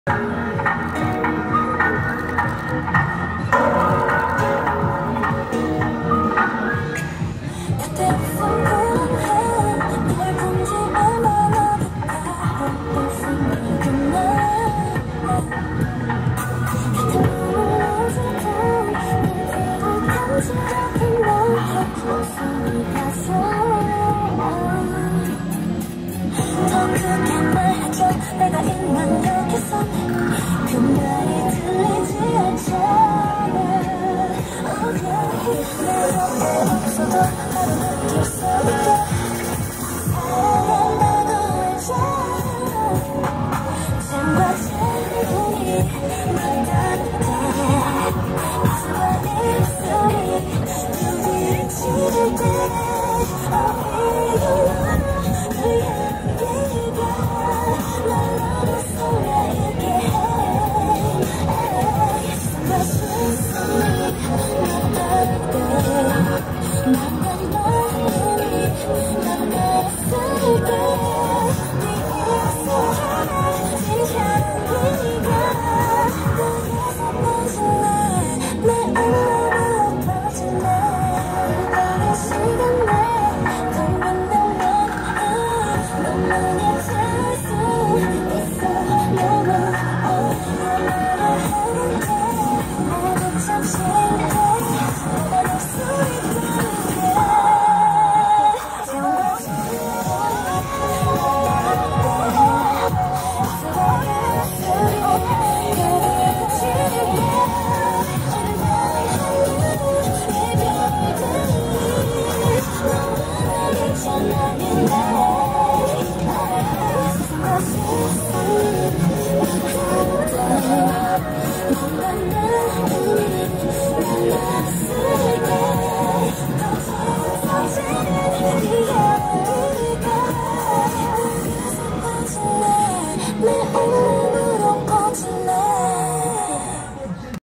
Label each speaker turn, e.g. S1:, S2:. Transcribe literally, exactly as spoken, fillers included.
S1: 내가 있는 여기서 그 말이 들리지 않잖아. Oh yeah. 내 곁에 없어도 나를 느낄 수 있게 사랑한다고 했잖아. 잠과 자연이 널 따뜻해. 미소와 입술이 눈을 찌를 때 Oh baby 널 향기가 Yeah.